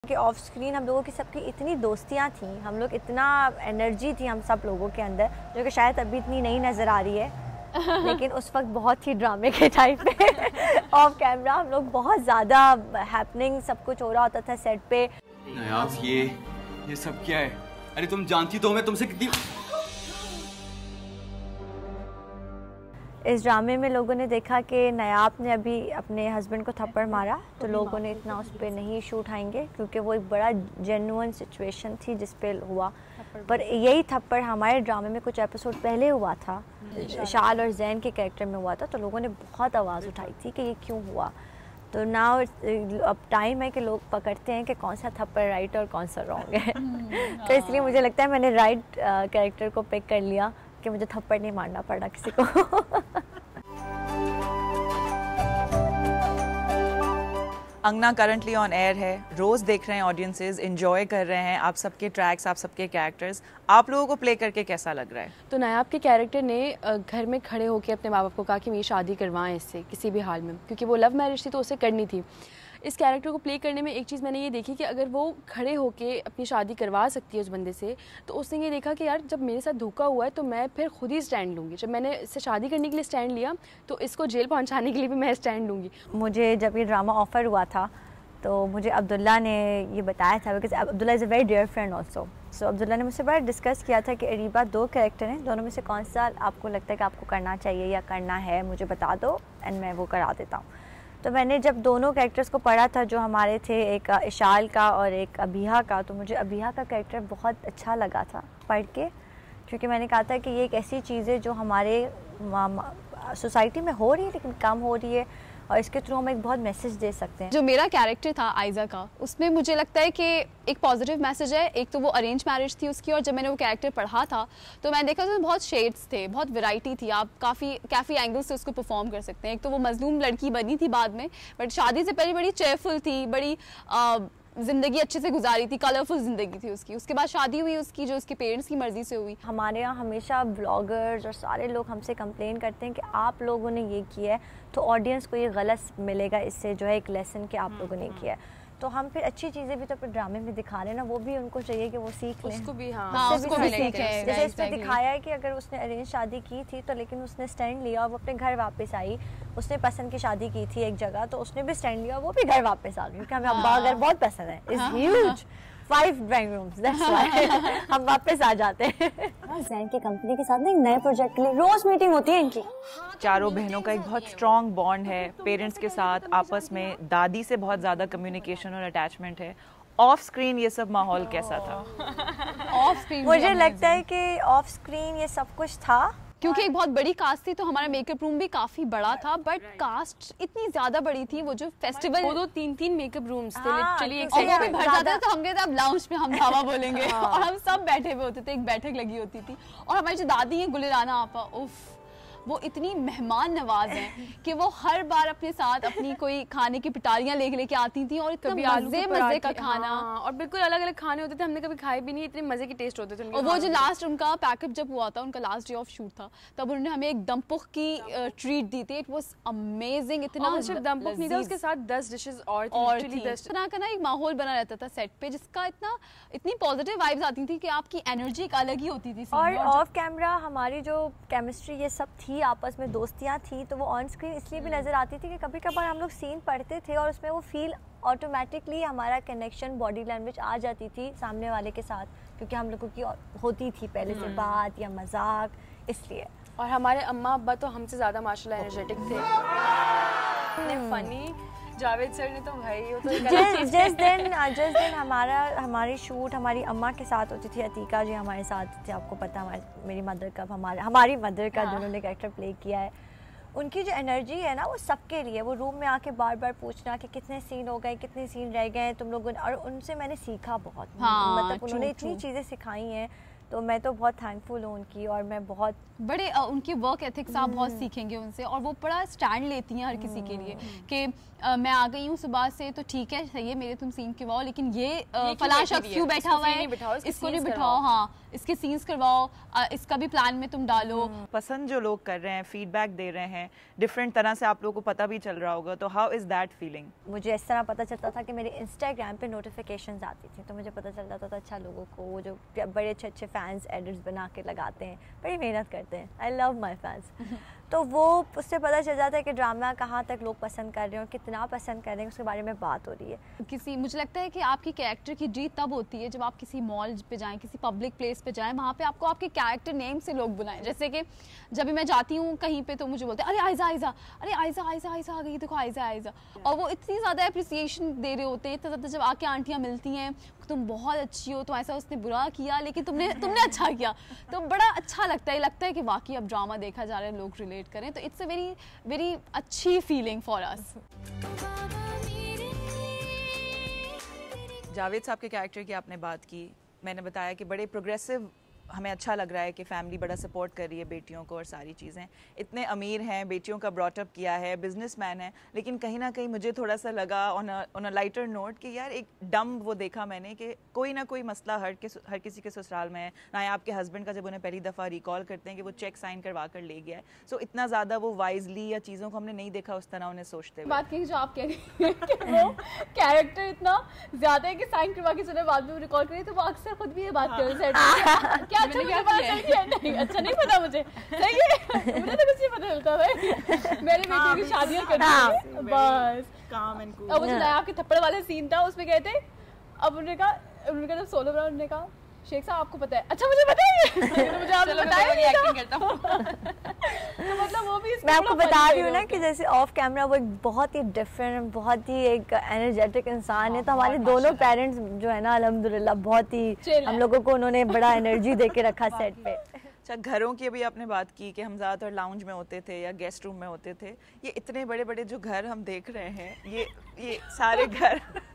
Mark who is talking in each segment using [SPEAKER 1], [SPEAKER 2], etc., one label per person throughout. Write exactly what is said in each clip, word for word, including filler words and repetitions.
[SPEAKER 1] کہ of screen ہم لوگوں کی سب کی اتنی دوستیاں تھیں، ہم لوگ اتنا انرجی تھی ہم سب لوگوں کے اندر، جو کہ شاید ابھی اتنی نہیں نظر آ رہی ہے، لیکن اس وقت بہت ہی ڈرامے کے ٹائپ پہ آف کیمرہ ہم لوگ بہت زیادہ ہیپننگ سب کچھ ہو رہا ہوتا تھا سیٹ پہ.
[SPEAKER 2] نیاز یہ یہ سب کیا ہے؟ ارے تم جانتی تو میں تم سے کتنی.
[SPEAKER 1] اس ڈرامے میں لوگوں نے دیکھا کہ نیاب نے ابھی اپنے ہسبینڈ کو تھپڑ مارا، تو لوگوں نے اتنا اس پہ نہیں ایشو اٹھائیں گے کیونکہ وہ ایک بڑا جینوئن سچویشن تھی جس پہ ہوا. پر یہی تھپڑ ہمارے ڈرامے میں کچھ ایپیسوڈ پہلے ہوا تھا، شال اور زین کے کریکٹر میں ہوا تھا، تو لوگوں نے بہت آواز اٹھائی تھی کہ یہ کیوں ہوا. تو ناؤ اب ٹائم ہے کہ لوگ پکڑتے ہیں کہ کون سا تھپڑ رائٹ اور کون سا رانگ ہے. تو اس لیے مجھے لگتا ہے میں نے رائٹ کریکٹر کو پک کر لیا کہ مجھے تھپڑ نہیں مارنا پڑا کسی کو.
[SPEAKER 3] انگنا کرنٹلی آن ایئر ہے، روز دیکھ رہے ہیں آڈینسز، انجوائے کر رہے ہیں آپ سب کے ٹریکس، آپ سب کے کیریکٹرز. آپ لوگوں کو پلے کر کے کیسا لگ رہا ہے؟
[SPEAKER 4] تو نیاب کے کیریکٹر نے گھر میں کھڑے ہو کے اپنے ماں باپ کو کہا کہ میری شادی کروائیں اس سے کسی بھی حال میں، کیونکہ وہ لو میرج تھی تو اسے کرنی تھی. اس کیریکٹر کو پلے کرنے میں ایک چیز میں نے یہ دیکھی کہ اگر وہ کھڑے ہو کے اپنی شادی کروا سکتی ہے اس بندے سے، تو اس نے یہ دیکھا کہ یار جب میرے ساتھ دھوکا ہوا ہے تو میں پھر خود ہی اسٹینڈ لوں گی. جب میں نے اس سے شادی کرنے کے لیے اسٹینڈ لیا تو اس کو جیل پہنچانے کے لیے بھی میں اسٹینڈ لوں گی.
[SPEAKER 1] مجھے جب یہ ڈرامہ آفر ہوا تھا تو مجھے عبداللہ نے یہ بتایا تھا، because Abdullah is a very dear friend also. So Abdullah نے مجھ سے بڑا ڈسکس کیا تھا کہ اریبہ دو کریکٹر ہیں، دونوں میں سے کون سا آپ کو لگتا ہے کہ آپ کو کرنا چاہیے یا کرنا ہے، مجھے بتا دو اینڈ میں وہ کرا دیتا ہوں. تو میں نے جب دونوں کریکٹرز کو پڑھا تھا جو ہمارے تھے، ایک اشال کا اور ایک ابیہا کا، تو مجھے ابیہا کا کریکٹر بہت اچھا لگا تھا پڑھ کے، کیونکہ میں نے کہا تھا کہ یہ ایک ایسی چیز ہے جو ہمارے سوسائٹی میں ہو رہی ہے لیکن کم ہو رہی ہے، اور اس کے تھرو ہم ایک بہت میسج دے سکتے ہیں.
[SPEAKER 4] جو میرا کیریکٹر تھا آئزہ کا، اس میں مجھے لگتا ہے کہ ایک پازیٹیو میسج ہے. ایک تو وہ ارینج میرج تھی اس کی، اور جب میں نے وہ کیریکٹر پڑھا تھا تو میں نے دیکھا اس میں بہت شیڈس تھے، بہت ویرائٹی تھی، آپ کافی کافی اینگل سے اس کو پرفارم کر سکتے ہیں. ایک تو وہ مظلوم لڑکی بنی تھی بعد میں، بٹ شادی سے پہلے بڑی چیئرفل تھی، بڑی زندگی اچھے سے گزاری تھی، کلرفل زندگی تھی اس کی. اس کے بعد شادی ہوئی اس کی جو اس کے پیرنٹس کی مرضی سے ہوئی.
[SPEAKER 1] ہمارے یہاں ہمیشہ بلاگرز اور سارے لوگ ہم سے کمپلین کرتے ہیں کہ آپ لوگوں نے یہ کیا ہے تو آڈینس کو یہ غلط ملے گا اس سے، جو ہے ایک لیسن کہ آپ لوگوں نے کیا ہے. تو ہم پھر اچھی چیزیں بھی تو اپنے ڈرامے میں دکھا رہے ہیں نا، وہ بھی ان کو چاہیے کہ وہ سیکھ لیں.
[SPEAKER 4] اس کو بھی ہاں
[SPEAKER 1] اس کو بھی سیکھیں. جیسے اس نے دکھایا ہے کہ اگر اس نے ارینج شادی کی تھی تو لیکن اس نے اسٹینڈ لیا اور وہ اپنے گھر واپس آئی. اس نے پسند کی شادی کی تھی ایک جگہ تو اس نے بھی اسٹینڈ لیا اور وہ بھی گھر واپس آ گئی، کیونکہ ہمیں ابا گھر بہت پسند ہے. It's huge, five drawing rooms, that's why ہم واپس آ جاتے ہیں. زین کی کمپنی کے ساتھ نا ایک نئے پروجیکٹ کے لیے روز میٹنگ ہوتی ہے ان کی.
[SPEAKER 3] چاروں بہنوں کا ایک بہت اسٹرانگ بانڈ ہے، پیرنٹس کے ساتھ آپس میں دادی سے بہت زیادہ کمیونیکیشن اور اٹیچمنٹ ہے. آف اسکرین یہ سب ماحول کیسا تھا؟
[SPEAKER 4] آف اسکرین
[SPEAKER 1] مجھے لگتا ہے کہ آف اسکرین یہ سب کچھ تھا
[SPEAKER 4] کیونکہ ایک بہت بڑی کاسٹ تھی تو ہمارا میک اپ روم بھی کافی بڑا تھا، بٹ کاسٹ اتنی زیادہ بڑی تھی، وہ جو فیسٹیول دو دو تین تین میک اپ رومس تھے لٹرلی، اور وہ بھی بھر جاتا تھا. تو ہم کہتے اب لاؤنج میں ہم دھاوا بولیں گے، اور ہم سب بیٹھے ہوئے ہوتے تھے، ایک بیٹھک لگی ہوتی تھی. اور ہماری جو دادی ہیں گلرانا آپا، اف وہ اتنی مہمان نواز ہیں کہ وہ ہر بار اپنے ساتھ اپنی کوئی کھانے کی پٹاریاں لے لے کے آتی تھیں، اور اتنا مزے مزے کا کھانا،
[SPEAKER 5] اور بالکل الگ الگ کھانے ہوتے تھے، ہم نے کبھی کھائے بھی نہیں، اتنے مزے کے ٹیسٹ ہوتے تھے.
[SPEAKER 4] اور وہ جو لاسٹ ان کا پیک اپ جب ہوا تھا، ان کا لاسٹ ڈے آف شوٹ تھا، تب انہوں نے ہمیں ایک دم پخ کی ٹریٹ دی تھی. It was amazing. اتنا
[SPEAKER 5] صرف دم پخ نہیں تھا، اس کے ساتھ دس ڈشز اور
[SPEAKER 4] طرح کا نا ایک ماحول بنا رہتا تھا سیٹ پہ، جس کا اتنا اتنی پازیٹیو وائبز آتی تھی کہ آپ کی انرجی ایک الگ ہی ہوتی تھی.
[SPEAKER 1] اور آف کیمرہ ہماری جو کیمسٹری یہ سب تھی، آپس میں دوستیاں تھیں، تو وہ آن اسکرین اس لیے بھی نظر آتی تھی کہ کبھی کبھار ہم لوگ سین پڑھتے تھے اور اس میں وہ فیل آٹومیٹکلی ہمارا کنیکشن باڈی لینگویج آ جاتی تھی سامنے والے کے ساتھ، کیونکہ ہم لوگوں کی ہوتی تھی پہلے سے بات یا مذاق، اس لیے.
[SPEAKER 5] اور ہمارے اماں ابا تو ہم سے زیادہ ماشاء اللہ انرجیٹک تھے، فنی. جاوید سر نے تو بھائی
[SPEAKER 1] جس جس دن جس دن ہمارا ہماری شوٹ ہماری اماں کے ساتھ ہوتی تھی، عتیقہ جی ہمارے ساتھ تھے، آپ کو پتہ میری مدر کا ہمارے ہماری مدر کا جنہوں نے کریکٹر پلے کیا ہے، ان کی جو انرجی ہے نا وہ سب کے لیے. وہ روم میں آ کے بار بار پوچھنا کہ کتنے سین ہو گئے، کتنے سین رہ گئے تم لوگوں نے، اور ان سے میں نے سیکھا بہت. مطلب انہوں نے اتنی چیزیں سکھائی ہیں تو میں تو بہت تھینکفل ہوں ان کی, اور میں بہت
[SPEAKER 4] بڑے ان کی ورک ایتھکس آپ بہت سیکھیں گے ان سے, اور وہ بڑا اسٹینڈ لیتی ہیں ہر کسی کے لیے کہ میں آ گئی ہوں صبح سے تو ٹھیک ہے صحیح ہے میرے تم سین کرواؤ, لیکن یہ فلاں شخص کیوں بیٹھا ہوا ہے اس کو نہیں بٹھاؤ, ہاں اس کے سینس کرواؤ, اس کا بھی پلان میں تم ڈالو.
[SPEAKER 3] پسند جو لوگ کر رہے ہیں, فیڈ بیک دے رہے ہیں ڈفرینٹ طرح سے, آپ لوگوں کو پتہ بھی چل رہا ہوگا, تو ہاؤ از دیٹ فیلنگ؟
[SPEAKER 1] مجھے اس طرح پتہ چلتا تھا کہ میرے انسٹاگرام پہ نوٹیفیکیشنز آتی تھی, تو مجھے پتہ چل جاتا تھا اچھا لوگوں کو وہ جو بڑے اچھے اچھے فینس ایڈٹس بنا کے لگاتے ہیں, بڑی محنت کرتے ہیں, آئی لو مائی فینس. تو وہ اس سے پتہ چل جاتا ہے کہ ڈرامہ کہاں تک لوگ پسند کر رہے ہیں اور کتنا پسند کر رہے ہیں, اس کے بارے میں بات ہو رہی ہے.
[SPEAKER 4] کسی مجھے لگتا ہے کہ آپ کی کیریکٹر کی جیت تب ہوتی ہے جب آپ کسی مال پہ جائیں, کسی پبلک پلیس پہ جائیں, وہاں پہ آپ کو آپ کے کیریکٹر نیم سے لوگ بلائیں. جیسے کہ جب بھی میں جاتی ہوں کہیں پہ تو مجھے بولتے ہیں ارے آئزہ آئزہ, ارے آئزہ آئزہ آئزہ آ گئی, دیکھو آئزہ آئزہ, اور وہ اتنی زیادہ اپریسیشن دے رہے ہوتے ہیں, اتنا زیادہ جب آ کے آنٹیاں ملتی ہیں تم بہت اچھی ہو, تو ایسا اس نے برا کیا لیکن تم نے تم نے اچھا کیا, تو بڑا اچھا لگتا ہے, لگتا ہے کہ واقعی اب ڈرامہ دیکھا جا رہا ہے, لوگ ریلیٹ کریں, تو اٹس اے ویری ویری اچھی فیلنگ فار اس.
[SPEAKER 3] جاوید صاحب کے کیریکٹر کی آپ نے بات کی, میں نے بتایا کہ بڑے پروگریسو, ہمیں اچھا لگ رہا ہے کہ فیملی بڑا سپورٹ کر رہی ہے بیٹیوں کو اور ساری چیزیں, اتنے امیر ہیں, بیٹیوں کا براٹ اپ کیا ہے, بزنس مین ہے, لیکن کہیں نہ کہیں مجھے تھوڑا سا لگا آن اے لائٹر نوٹ کہ یار ایک ڈم وہ دیکھا میں نے کہ کوئی نہ کوئی مسئلہ ہر کے ہر کسی کے سسرال میں ہے, نہ آپ کے ہسبینڈ کا جب انہیں پہلی دفعہ ریکال کرتے ہیں کہ وہ چیک سائن کروا کر لے گیا ہے, سو اتنا زیادہ وہ وائزلی یا چیزوں کو ہم نے نہیں دیکھا اس طرح انہیں سوچتے ہوئے.
[SPEAKER 4] بات کی جو آپ کہہ رہی ہیں کہ وہ کیریکٹر اتنا زیادہ ہے کہ سائن کروا کے چلے بعد میں ریکال کری, تو وہ اکثر خود بھی یہ بات کر رہے ہیں کیا نہیں, اچھا نہیں پتا مجھے, صحیح ہے مجھے تو کچھ نہیں پتا چلتا ہے, میری بیٹی کی شادیاں کرتی ہیں بس. اب مجھے آپ کے تھپڑ والا سین تھا, اس میں کہتے اب انہوں نے کہا, انہوں نے کہا جب سولو بنا, انہوں نے کہا شیخ صاحب آپ کو پتا ہے, اچھا مجھے پتا ہے, مجھے آپ نے بتایا ایکٹنگ کرتا ہوں. تو مطلب وہ بھی
[SPEAKER 1] میں آپ کو بتا رہی ہوں نا کہ جیسے آف کیمرہ وہ ایک بہت ہی ڈفرینٹ, بہت ہی ایک انرجیٹک انسان ہے, تو ہمارے دونوں پیرنٹس جو ہے نا الحمدللہ بہت ہی ہم لوگوں کو انہوں نے بڑا انرجی دے کے رکھا سیٹ پہ.
[SPEAKER 3] اچھا, گھروں کی ابھی آپ نے بات کی کہ ہم زیادہ تر لاؤنج میں ہوتے تھے یا گیسٹ روم میں ہوتے تھے, یہ اتنے بڑے بڑے جو گھر ہم دیکھ رہے ہیں, یہ یہ سارے گھر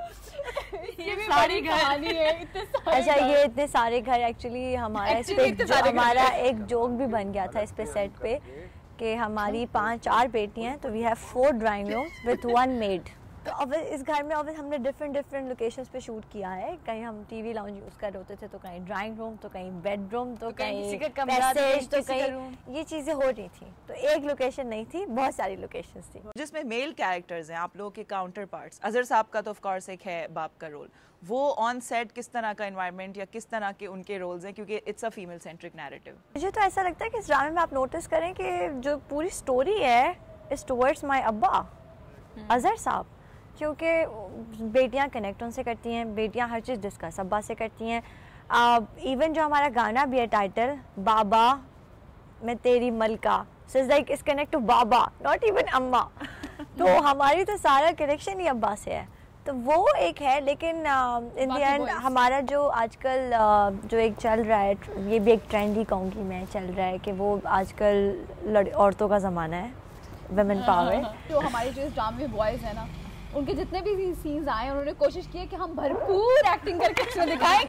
[SPEAKER 4] یہ بھی بڑی کہانی ہے.
[SPEAKER 1] اچھا, یہ اتنے سارے گھر ایکچولی ہمارا اس پہ ہمارا ایک جوک بھی بن گیا تھا اس پہ سیٹ پہ کہ ہماری پانچ چار بیٹیاں ہیں, تو we have four drawing rooms with one maid. تو اب اس گھر میں اب ہم نے ڈفرینٹ ڈفرینٹ لوکیشنز پہ شوٹ کیا ہے, کہیں ہم ٹی وی لاؤنج یوز کر رہے ہوتے تھے, تو کہیں ڈرائنگ روم, تو کہیں بیڈ روم, تو کہیں پیسیج, تو کہیں یہ چیزیں ہو رہی تھیں. تو ایک لوکیشن نہیں تھی, بہت ساری لوکیشنز تھی.
[SPEAKER 3] جس میں میل کیریکٹرز ہیں آپ لوگوں کے کاؤنٹر پارٹس, اظہر صاحب کا تو آف کورس ایک ہے باپ کا رول, وہ آن سیٹ کس طرح کا انوائرمنٹ یا کس طرح کے ان کے رولز ہیں, کیونکہ it's a female centric narrative.
[SPEAKER 1] مجھے تو ایسا لگتا ہے کہ اس ڈرامے میں آپ نوٹس کریں کہ جو پوری اسٹوری ہے از ٹورڈس مائی ابا اظہر صاحب, کیونکہ بیٹیاں کنیکٹ ان سے کرتی ہیں, بیٹیاں ہر چیز ڈسکس ابا سے کرتی ہیں. ایون جو ہمارا گانا بھی ہے title Baba Main Teri Malika, so it's like us connect to بابا, ناٹ ایون اماں. تو ہماری تو سارا کنیکشن ہی ابا سے ہے, تو وہ ایک ہے. لیکن ان دی اینڈ ہمارا جو آج کل جو ایک چل رہا ہے, یہ بھی ایک ٹرینڈ ہی کہوں گی میں, چل رہا ہے کہ وہ آج کل عورتوں کا زمانہ ہے, ویمن پاور.
[SPEAKER 4] جو ہمارے جو اس ڈرامے میں بوائز ہیں نا, ان کے جتنے بھی سینز آئے انہوں نے کوشش کی ہے کہ ہم بھرپور ایکٹنگ کر کے اس میں دکھائیں.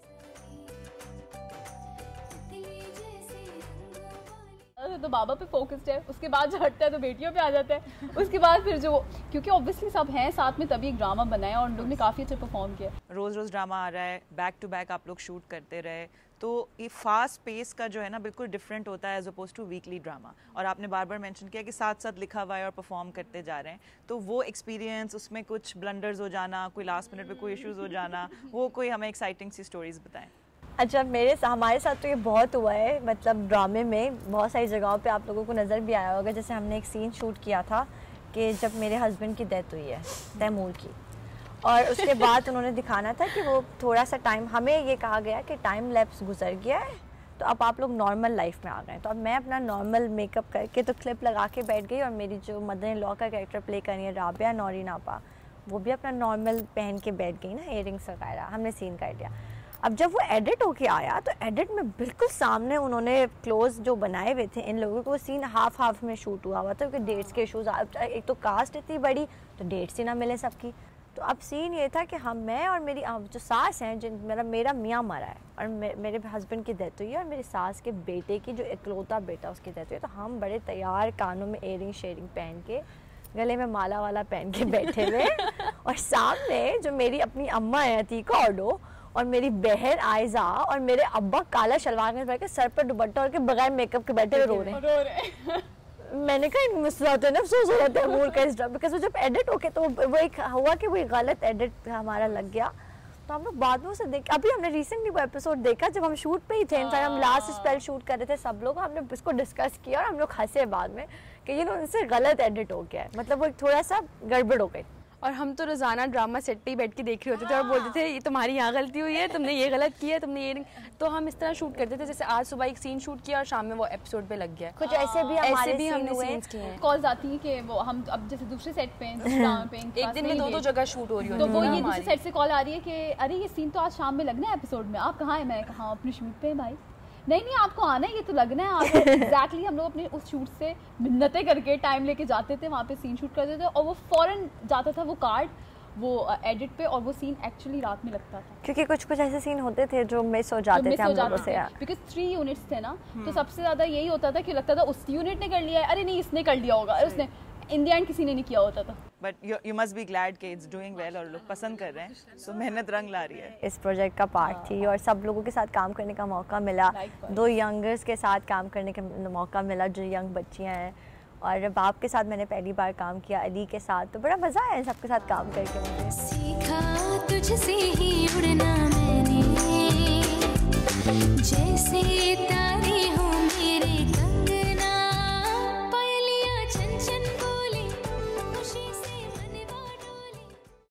[SPEAKER 4] تو بابا پہ فوکسڈ ہے, اس کے بعد جو ہٹتا ہے تو بیٹیوں پہ آ جاتا ہے, اس کے بعد پھر جو, کیونکہ اوبویسلی سب ہیں ساتھ میں تبھی ایک ڈرامہ بنا ہے, اور ان لوگ نے کافی اچھا پرفارم کیا.
[SPEAKER 3] روز روز ڈرامہ آ رہا ہے, بیک ٹو بیک آپ لوگ شوٹ کرتے رہے, تو یہ فاسٹ پیس کا جو ہے نا بالکل ڈفرینٹ ہوتا ہے as oppose to weekly drama. اور آپ نے بار بار مینشن کیا کہ ساتھ ساتھ لکھا ہوا ہے اور پرفارم کرتے جا رہے ہیں, تو وہ ایکسپیرینس, اس میں کچھ بلنڈرز ہو جانا, کوئی لاسٹ منٹ پہ کوئی ایشوز ہو جانا, وہ کوئی ہمیں ایکسائٹنگ سی اسٹوریز بتائیں.
[SPEAKER 1] اچھا, میرے ہمارے ساتھ تو یہ بہت ہوا ہے, مطلب ڈرامے میں بہت ساری جگہوں پہ آپ لوگوں کو نظر بھی آیا ہوگا. جیسے ہم نے ایک سین شوٹ کیا تھا کہ جب میرے ہسبینڈ کی ڈیتھ ہوئی ہے تیمور کی, اور اس کے بعد انہوں نے دکھانا تھا کہ وہ تھوڑا سا ٹائم, ہمیں یہ کہا گیا کہ ٹائم لیپس گزر گیا ہے, تو اب آپ لوگ نارمل لائف میں آ گئے. تو اب میں اپنا نارمل میک اپ کر کے تو کلپ لگا کے بیٹھ گئی, اور میری جو مدر ان لا کا کریکٹر پلے کرنی ہے رابعہ نورین آپا, وہ بھی اپنا نارمل پہن کے بیٹھ گئی نا, ایئر رنگس وغیرہ, ہم نے سین کر لیا. اب جب وہ ایڈٹ ہو کے آیا تو ایڈٹ میں بالکل سامنے انہوں نے کلوز جو بنائے ہوئے تھے ان لوگوں کو, سین ہاف ہاف میں شوٹ ہوا ہوا تھا, کیونکہ ڈیٹس کے ایشوز, ایک تو کاسٹ اتنی بڑی تو ڈیٹس ہی نہ ملے سب کی, تو اب سین یہ تھا کہ ہم میں اور میری جو ساس ہیں جن میرا میرا میاں مرا ہے اور میرے ہسبینڈ کی ڈیتھ ہوئی ہے اور میری ساس کے بیٹے کی جو اکلوتا بیٹا اس کی ڈیتھ ہوئی ہے. تو ہم بڑے تیار کانوں میں ایئرنگ شیئرنگ پہن کے گلے میں مالا والا پہن کے بیٹھے ہوئے اور سامنے جو میری اپنی اماں ہیں عتیقہ اوڈو اور میری بہن آئزہ اور میرے ابا کالا شلوار میں بیٹھ کے سر پر دوپٹہ اور کے بغیر میک اپ کے بیٹھے ہوئے رو رہے ہیں. میں نے کہا مسئلہ ہے نا افسوس ہو رہا ہے امور کا اس ڈرام بیکاز وہ جب ایڈٹ ہو کے تو وہ ایک ہوا کہ وہ غلط ایڈٹ ہمارا لگ گیا. تو ہم لوگ بعد میں اسے دیکھ ابھی ہم نے ریسنٹلی وہ ایپیسوڈ دیکھا جب ہم شوٹ پہ ہی تھے. انفیکٹ ہم لاسٹ اسپیل شوٹ کر رہے تھے سب لوگ, ہم نے اس کو ڈسکس کیا اور ہم لوگ ہنسے بعد میں کہ یہ ان سے غلط ایڈٹ ہو گیا ہے, مطلب وہ تھوڑا سا گڑبڑ ہو گئی.
[SPEAKER 5] اور ہم تو روزانہ ڈرامہ سیٹ پہ ہی بیٹھ کے دیکھ رہے ہوتے تھے اور بولتے تھے یہ تمہاری یہاں غلطی ہوئی ہے, تم نے یہ غلط کیا ہے, تم نے یہ. تو ہم اس طرح شوٹ کرتے تھے جیسے آج صبح ایک سین شوٹ کیا اور شام میں وہ ایپیسوڈ پہ لگ گیا.
[SPEAKER 1] کچھ ایسے بھی
[SPEAKER 5] ایسے بھی ہم نے سینس کیے ہیں.
[SPEAKER 4] کالز آتی ہیں کہ وہ ہم اب جیسے دوسرے سیٹ پہ ڈرامہ پہ
[SPEAKER 5] ایک دن میں دو دو جگہ شوٹ ہو رہی ہوتی
[SPEAKER 4] ہے, تو وہ یہ دوسرے سیٹ سے کال آ رہی ہے کہ ارے یہ سین تو آج شام میں لگنا ہے ایپیسوڈ میں, آپ کہاں ہیں؟ میں کہاں اپنے شوٹ پہ بھائی. نہیں نہیں آپ کو آنا ہے, یہ تو لگنا ہے آپ. ایگزیکٹلی ہم لوگ اپنے اس شوٹ سے منتیں کر کے ٹائم لے کے جاتے تھے وہاں پہ سین شوٹ کرتے تھے اور وہ فوراً جاتا تھا وہ کارڈ وہ ایڈٹ پہ اور وہ سین ایکچولی رات میں لگتا تھا.
[SPEAKER 1] کیونکہ کچھ کچھ ایسے سین ہوتے تھے جو مس ہو جاتے تھے ہم لوگوں سے,
[SPEAKER 4] بیکاز تھری یونٹس تھے نا, تو سب سے زیادہ یہی ہوتا تھا کہ لگتا تھا اس یونٹ نے کر لیا ہے, ارے نہیں اس نے کر لیا ہوگا, اس نے ان دی اینڈ کسی نے نہیں کیا ہوتا تھا.
[SPEAKER 3] But you must be glad کہ اٹس ڈوئنگ ویل اور لوگ پسند کر رہے ہیں, سو محنت رنگ لا رہی ہے.
[SPEAKER 1] اس پروجیکٹ کا پارٹ تھی اور سب لوگوں کے ساتھ کام کرنے کا موقع ملا, دو ینگرز کے ساتھ کام کرنے کا موقع ملا جو ینگ بچیاں ہیں, اور باپ کے ساتھ میں نے پہلی بار کام کیا, علی کے ساتھ, تو بڑا مزہ آیا سب کے ساتھ کام کر کے. مجھے
[SPEAKER 6] سیکھا تجھ سے ہی اڑنا میں نے, جیسے